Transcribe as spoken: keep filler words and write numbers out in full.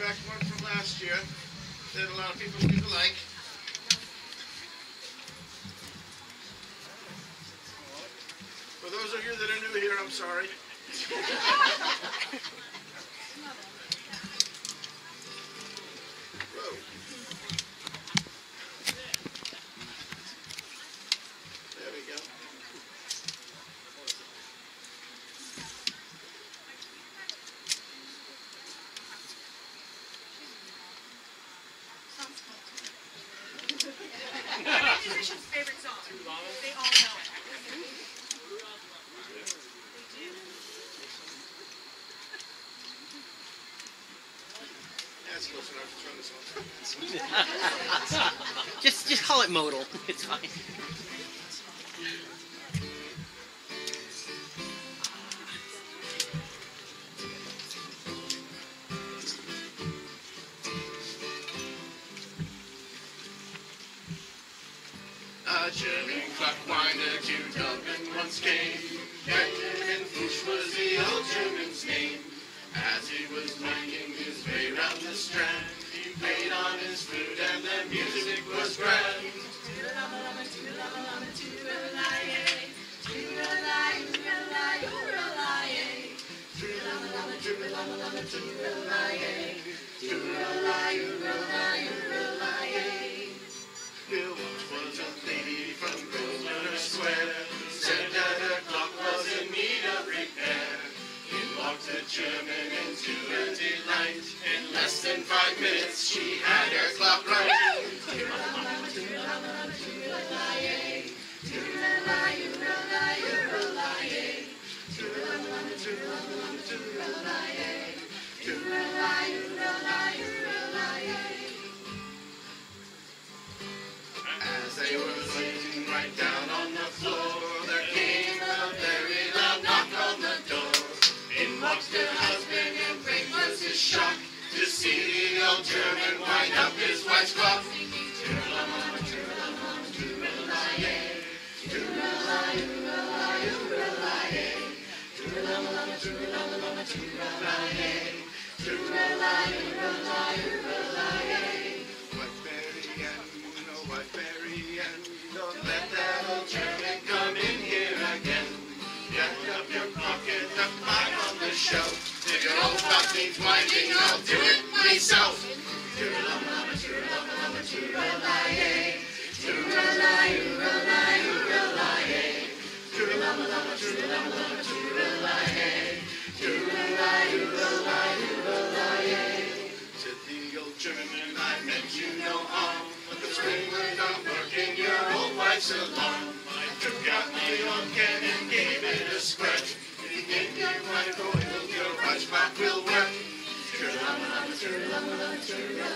back one from last year that a lot of people seem to like. For those of you that are new here, I'm sorry. Whoa. There we go. Musician's favorite song. They all know it. That's close enough to turn this on. just, just call it modal. It's fine. A German clockwinder to Dublin once came. Benjamin Fuchs was the old German's name. As he was making his way round the Strand, he played on his flute and the music was grand. Bill Walsh was a lady from Grosvenor Square, said that her clock was in need of repair. In walked a German into a delight. In less than five minutes, she had her clock right. As they were sitting right down on the floor, there came a very loud knock on the door. In walks the husband, and great was his shock to see the old German wind up his wife's clock. Wife Mary Ann, don't let that old German come in here again. Get up your pocket, the clock on the shelf. If your old clock needs winding, I'll do it myself. Tooralama, tooralama, tooralaye. Tooralaye, tooralaye, tooralaye. Tooralama, tooralama, tooralaye. Tooralaye, tooralaye, tooralaye. Said the old German, I meant you no harm, but the spring was not working your old wife's alarm. I took out my own can and gave it a scratch. If you think your wife oil, your wife's clock will work. Tooralama, tooralama, tooralama.